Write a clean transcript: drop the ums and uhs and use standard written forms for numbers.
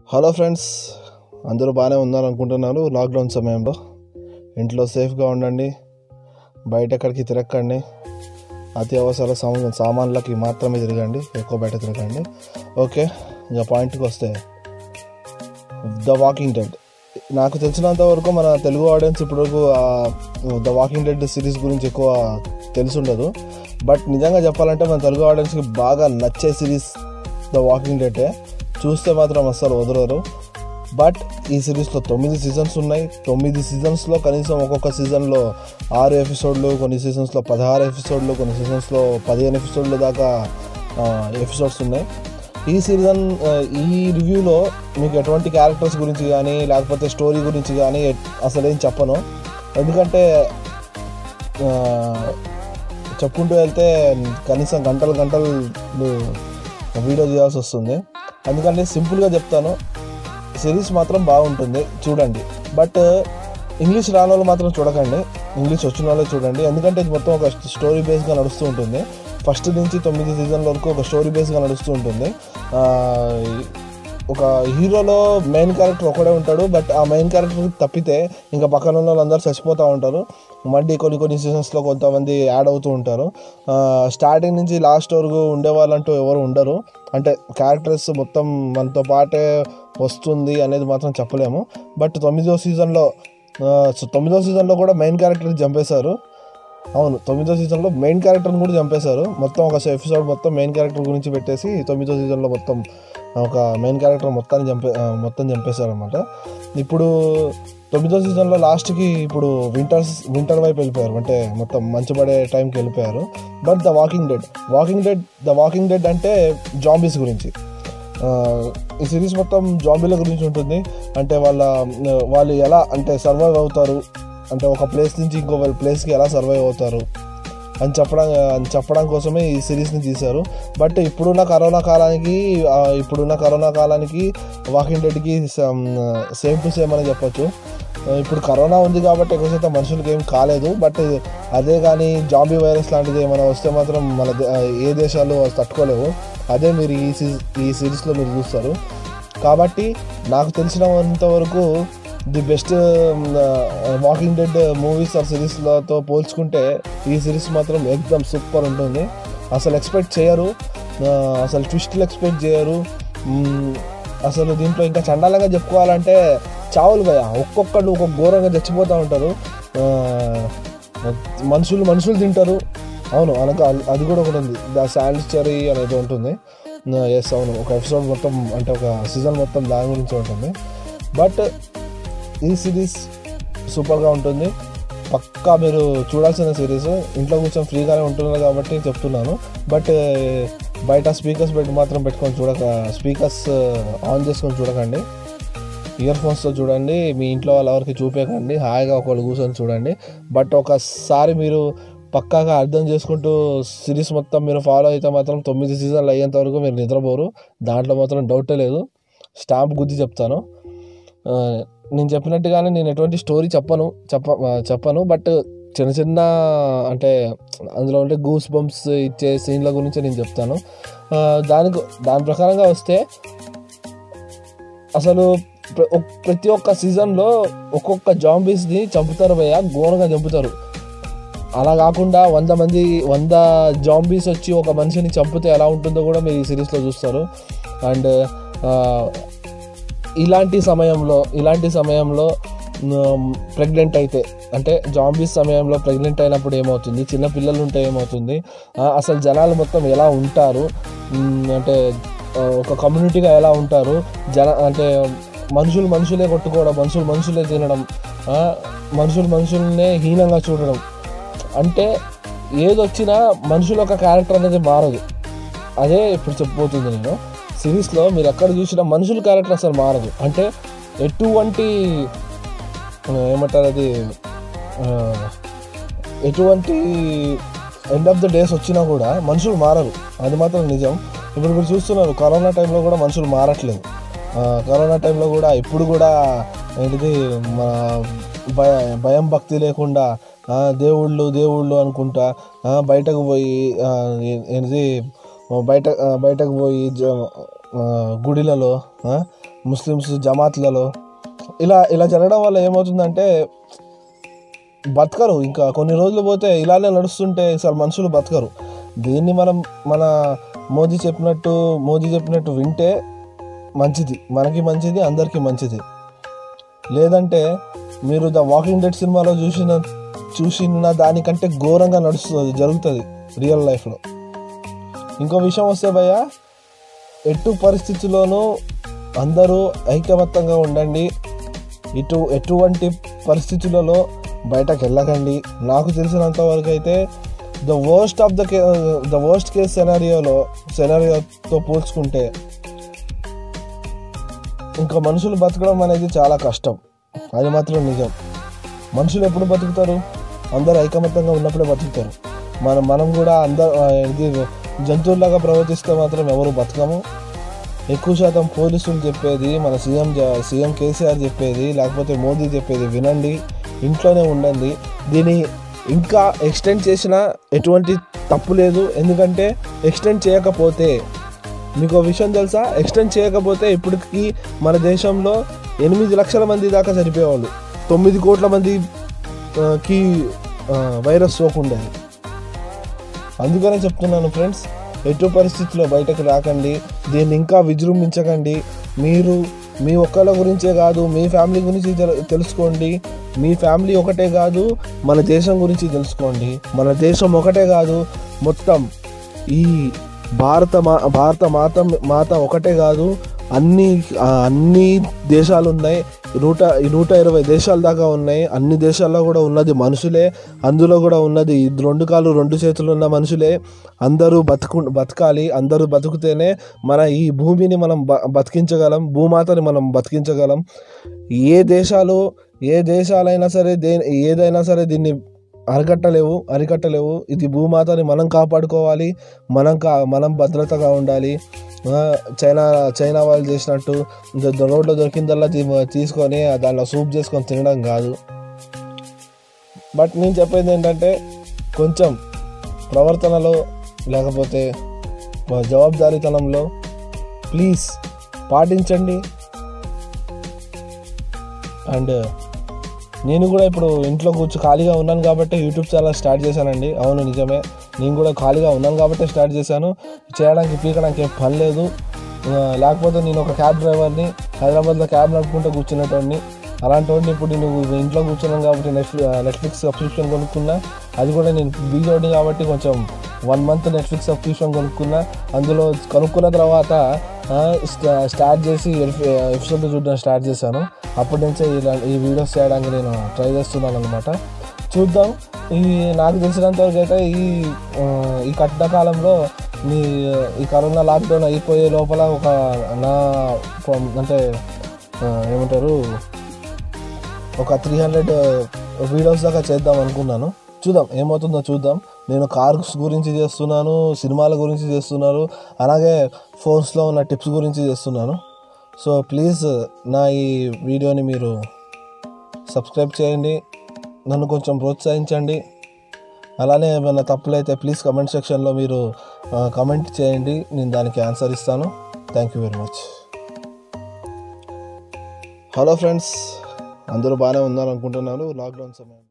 Hello friends, అందరూ బాగానే ఉన్నారనుకుంటున్నారు. Lockdown సమయంలో ఇంట్లో సేఫ్గా ఉండండి, బయట ఎక్కడికి తిరగకండి, అత్యవసర సామాన్లకి మాత్రమే తిరగండి, ఎక్కువ బయట తిరగండి. ఓకే, ఇంకా పాయింట్కి వస్తే ద వాకింగ్ డెడ్. నాకు తెలిసినంత వరకు మన తెలుగు ఆడియన్స్ ఇప్పటివరకు ద వాకింగ్ డెడ్ సిరీస్ గురించి ఎక్కువ తెలిసి ఉండదు. బట్ నిజంగా చెప్పాలంటే మన తెలుగు ఆడియన్స్కి బాగా నచ్చే సిరీస్ ద వాకింగ్ డెడే. చూస్తే మాత్రం అస్సలు వదలరు. బట్ ఈ సిరీస్లో 9 సీజన్స్ ఉన్నాయి. 9 సీజన్స్లో కనీసం ఒక్కొక్క సీజన్లో 6 ఎపిసోడ్లు, కొన్ని సీజన్స్లో 16 ఎపిసోడ్లు, కొన్ని సీజన్స్లో 15 ఎపిసోడ్లు దాకా ఎపిసోడ్స్ ఉన్నాయి. ఈ రివ్యూలో మీకు ఎటువంటి క్యారెక్టర్స్ గురించి కానీ లేకపోతే స్టోరీ గురించి కానీ అసలు ఏం చెప్పను. ఎందుకంటే చెప్పుకుంటూ వెళ్తే కనీసం గంటలు వీడియో చేయాల్సి వస్తుంది. అందుకని సింపుల్గా చెప్తాను, సిరీస్ మాత్రం బాగుంటుంది, చూడండి. బట్ ఇంగ్లీష్ రాని వాళ్ళు మాత్రం చూడకండి, ఇంగ్లీష్ వచ్చిన వాళ్ళే చూడండి. ఎందుకంటే ఇది మొత్తం ఒక స్టోరీ బేస్గా నడుస్తూ ఉంటుంది. ఫస్ట్ నుంచి 9 సీజన్ల వరకు ఒక స్టోరీ బేస్గా నడుస్తూ ఉంటుంది. ఒక హీరోలో మెయిన్ క్యారెక్టర్ ఒకడే ఉంటాడు. బట్ ఆ మెయిన్ క్యారెక్టర్ తప్పితే ఇంకా పక్కన ఉన్న వాళ్ళందరూ చచ్చిపోతూ ఉంటారు. మళ్ళీ కొన్ని సీజన్స్లో కొంతమంది యాడ్ అవుతూ ఉంటారు. స్టార్టింగ్ నుంచి లాస్ట్ వరకు ఉండేవాళ్ళంటూ ఎవరు ఉండరు. అంటే క్యారెక్టర్స్ మొత్తం మనతో పాటే వస్తుంది అనేది మాత్రం చెప్పలేము. బట్ 9వ సీజన్లో కూడా మెయిన్ క్యారెక్టర్ని చంపేశారు. అవును, 9వ సీజన్లో మెయిన్ క్యారెక్టర్ని కూడా చంపేశారు. మొత్తం ఒక ఎపిసోడ్ మొత్తం మెయిన్ క్యారెక్టర్ గురించి పెట్టేసి 9వ సీజన్లో మొత్తం ఒక మెయిన్ క్యారెక్టర్ మొత్తం చంపేశారు అనమాట. ఇప్పుడు 9వ సీజన్లో లాస్ట్కి ఇప్పుడు వింటర్ వైపు వెళ్ళిపోయారు, అంటే మొత్తం మంచు పడే టైంకి వెళ్ళిపోయారు. బట్ ద వాకింగ్ డెడ్ అంటే జాంబీస్ గురించి. ఈ సిరీస్ మొత్తం జాంబీల గురించి ఉంటుంది. అంటే వాళ్ళు ఎలా అంటే సర్వైవ్ అవుతారు, అంటే ఒక ప్లేస్ నుంచి ఇంకో ప్లేస్కి ఎలా సర్వైవ్ అవుతారు అని చెప్పడం కోసమే ఈ సిరీస్ని తీశారు. బట్ ఇప్పుడున్న కరోనా కాలానికి వాకింగ్ డెడ్కి సేమ్ టు సేమ్ అని చెప్పొచ్చు. ఇప్పుడు కరోనా ఉంది కాబట్టి ఎక్కువ శాతం మనుషులకి ఏం కాలేదు. బట్ అదే కానీ జాంబీ వైరస్ లాంటిది ఏమైనా వస్తే మాత్రం ఏ దేశాలు తట్టుకోలేవు. అదే మీరు ఈ సిరీస్లో మీరు చూస్తారు. కాబట్టి నాకు తెలిసినంత వరకు the best walking dead movies or సిరీస్లతో పోల్చుకుంటే ఈ సిరీస్ మాత్రం ఎక్దమ్ సూపర్ ఉంటుంది. అసలు ఎక్స్పెక్ట్ చేయరు, అసలు ట్విస్టులు ఎక్స్పెక్ట్ చేయరు. అసలు దీంట్లో ఇంకా చండాలంగా చెప్పుకోవాలంటే చావులు భయ, ఒక్కొక్కళ్ళు ఒక్కొక్క ఘోరంగా చచ్చిపోతూ ఉంటారు. మనుషులు తింటారు. అవును, అది కూడా ఒకటి ఉంది, ద శాండ్విచరీ అనేది ఉంటుంది. ఎస్, అవును, ఒక ఎపిసోడ్ మొత్తం అంటే ఒక సీజన్ మొత్తం దాని గురించి ఉంటుంది. బట్ ఈ సిరీస్ సూపర్గా ఉంటుంది, పక్కా మీరు చూడాల్సిన సిరీస్. ఇంట్లో కూర్చొని ఫ్రీగానే ఉంటున్నారు కాబట్టి చెప్తున్నాను. బట్ బయట స్పీకర్స్ స్పీకర్స్ ఆన్ చేసుకొని చూడకండి, ఇయర్ ఫోన్స్తో చూడండి. మీ ఇంట్లో వాళ్ళ ఎవరికి చూపించకండి, హాయిగా ఒకళ్ళు కూర్చొని చూడండి. బట్ ఒకసారి మీరు పక్కాగా అర్థం చేసుకుంటూ సిరీస్ మొత్తం మీరు ఫాలో అయితే మాత్రం 9 సీజన్లు అయ్యేంత వరకు మీరు నిద్రపోరు, దాంట్లో మాత్రం డౌటే లేదు. స్టాంప్ గుద్ది చెప్తాను. నేను చెప్పినట్టుగానే నేను ఎటువంటి స్టోరీ చెప్పను. బట్ చిన్న అంటే అందులో ఉంటే గూస్ బంప్స్ ఇచ్చే సీన్ల గురించి నేను చెప్తాను. దాని ప్రకారంగా వస్తే అసలు ప్రతి ఒక్క సీజన్లో ఒక్కొక్క జాంబీస్ని చంపుతారు భయ్య, ఘోరంగా చంపుతారు. అలా కాకుండా 100 జాంబీస్ వచ్చి ఒక మనిషిని చంపితే ఎలా ఉంటుందో కూడా మీరు ఈ సిరీస్లో చూస్తారు. అండ్ ఇలాంటి సమయంలో ప్రెగ్నెంట్ అయితే, అంటే జాంబీస్ సమయంలో ప్రెగ్నెంట్ అయినప్పుడు ఏమవుతుంది, చిన్న పిల్లలు ఉంటే ఏమవుతుంది, అసలు జనాలు మొత్తం ఎలా ఉంటారు, అంటే ఒక కమ్యూనిటీగా ఎలా ఉంటారు, అంటే మనుషులే కొట్టుకోవడం, మనుషులే తినడం, మనుషులనే హీనంగా చూడడం. అంటే ఏదొచ్చినా మనుషుల ఒక క్యారెక్టర్ అనేది మారదు. అదే ఇప్పుడు చెప్పబోతుంది నేను. సిరీస్లో మీరు ఎక్కడ చూసినా మనుషుల క్యారెక్టర్ అసలు మారదు. అంటే ఎటువంటి ఎండ్ ఆఫ్ ద డేస్ వచ్చినా కూడా మనుషులు మారరు, అది మాత్రం నిజం. ఇప్పుడు మీరు చూస్తున్నారు, కరోనా టైంలో కూడా మనుషులు మారట్లేదు. కరోనా టైంలో కూడా ఇప్పుడు కూడా ఏంటిది భయం భక్తి లేకుండా దేవుళ్ళు అనుకుంటా బయటకు పోయి గుడిలలో ముస్లిమ్స్ జమాత్లలో ఇలా ఇలా జరగడం వల్ల ఏమవుతుందంటే బతకరు. ఇంకా కొన్ని రోజులు పోతే ఇలానే నడుస్తుంటే అసలు మనుషులు బతకరు. దీన్ని మనం మోదీ చెప్పినట్టు వింటే మంచిది, మనకి మంచిది, అందరికీ మంచిది. లేదంటే మీరు ద వాకింగ్ డెడ్ సినిమాలో చూసిన దానికంటే ఘోరంగా జరుగుతుంది రియల్ లైఫ్లో. ఇంకో విషయం వస్తే భయ్య, ఎటు పరిస్థితుల్లోనూ అందరూ ఐకమత్యంగా ఉండండి. ఎటువంటి పరిస్థితులలో బయటకు వెళ్ళకండి. నాకు తెలిసినంత వరకు అయితే ద వర్స్ట్ కేస్ సెనారియోతో పోల్చుకుంటే ఇంకా మనుషులు బతకడం అనేది చాలా కష్టం. అది మాత్రం నిజం. మనుషులు ఎప్పుడు బతుకుతారు? అందరూ ఐకమత్యంగా ఉన్నప్పుడే బతుకుతారు. మనం కూడా జంతువుల్లాగా ప్రవర్తిస్తే మాత్రం ఎవరు బతకము. ఎక్కువ శాతం పోలీసులు చెప్పేది, మన సీఎం కేసీఆర్ చెప్పేది, లేకపోతే మోదీ చెప్పేది వినండి, ఇంట్లోనే ఉండండి. దీన్ని ఇంకా ఎక్స్టెండ్ చేసినా ఎటువంటి తప్పు లేదు. ఎందుకంటే ఎక్స్టెండ్ చేయకపోతే, మీకు విషయం తెలుసా, ఎక్స్టెండ్ చేయకపోతే ఇప్పటికి మన దేశంలో 8 లక్షల మంది దాకా చనిపోయేవాళ్ళు. 9 కోట్ల మందికి వైరస్ సోకుండేది. అందుకనే చెప్తున్నాను ఫ్రెండ్స్, ఎటు పరిస్థితుల్లో బయటకు రాకండి. దీన్ని ఇంకా విజృంభించకండి. మీరు మీ ఒక్కళ్ళ గురించే కాదు, మీ ఫ్యామిలీ గురించి తెలుసుకోండి. మీ ఫ్యామిలీ ఒకటే కాదు, మన దేశం గురించి తెలుసుకోండి. మన దేశం ఒకటే కాదు, మొత్తం ఈ భారత మాత ఒకటే కాదు, అన్ని దేశాలు ఉన్నాయి. 120 దేశాల దాకా ఉన్నాయి. అన్ని దేశాల్లో కూడా ఉన్నది మనుషులే. అందులో కూడా ఉన్నది 2 కాళ్ళు 2 చేతులు ఉన్న మనుషులే. అందరూ బతకాలి. అందరూ బతుకుతేనే మన ఈ భూమిని మనం బతికించగలం, భూమాతని మనం బతికించగలం. ఏ దేశాలైనా సరే ఏదైనా సరే దీన్ని అరికట్టలేవు. ఇది భూమాతని మనం కాపాడుకోవాలి. మనం భద్రతగా ఉండాలి. చైనా వాళ్ళు చేసినట్టు రోడ్లో దొరికిందల్లా తీసుకొని దాంట్లో సూప్ చేసుకొని తినడం కాదు. బట్ నేను చెప్పేది ఏంటంటే, కొంచెం ప్రవర్తనలో లేకపోతే జవాబుదారీతనంలో ప్లీజ్ పాటించండి. అండ్ నేను కూడా ఇప్పుడు ఇంట్లో ఖాళీగా ఉన్నాను కాబట్టి యూట్యూబ్ ఛానల్ స్టార్ట్ చేశానండి. అవును, నిజమే, నేను కూడా ఖాళీగా ఉన్నాను కాబట్టి స్టార్ట్ చేశాను. పీకడానికి ఏం పని లేదు. లేకపోతే నేను ఒక క్యాబ్ డ్రైవర్ని, హైదరాబాద్లో క్యాబ్ నడుపుకుంటూ కూర్చునేటోడిని. అలాంటి వాడిని ఇప్పుడు నేను ఇంట్లో కూర్చున్నాను కాబట్టి నెట్ఫ్లిక్స్ సబ్స్క్రిప్షన్ కొనుక్కున్నా. అది కూడా నేను బీజోడిని కాబట్టి కొంచెం 1 మంత్ నెట్ఫ్లిక్స్ సబ్స్క్రిప్షన్ కొనుక్కున్నా. అందులో కొనుక్కున్న తర్వాత స్టార్ట్ చేసి ఎపిసోడ్లు చూడడం స్టార్ట్ చేశాను. అప్పటి నుంచే ఈ వీడియోస్ చేయడానికి నేను ట్రై చేస్తున్నాను అనమాట. చూద్దాం. నాకు తెలిసినంతవరకు అయితే ఈ కష్టకాలంలో ఈ కరోనా లాక్డౌన్ అయిపోయే లోపల అంటే ఏమంటారు, ఒక 300 వీడియోస్ దాకా చేద్దాం అనుకున్నాను. చూద్దాం ఏమవుతుందో చూద్దాం. నేను కార్స్ గురించి చేస్తున్నాను, సినిమాల గురించి చేస్తున్నాను, అలాగే ఫోన్స్లో ఉన్న టిప్స్ గురించి చేస్తున్నాను. సో ప్లీజ్ నా ఈ వీడియోని మీరు సబ్స్క్రైబ్ చేయండి, నన్ను కొంచెం ప్రోత్సహించండి. అలానే ఏమైనా తప్పులైతే ప్లీజ్ కమెంట్ సెక్షన్లో మీరు కమెంట్ చేయండి, నేను దానికి ఆన్సర్ ఇస్తాను. Thank you very much. Hello friends, అందరూ బాగానే ఉన్నారు అనుకుంటున్నాను. లాక్డౌన్ సమయం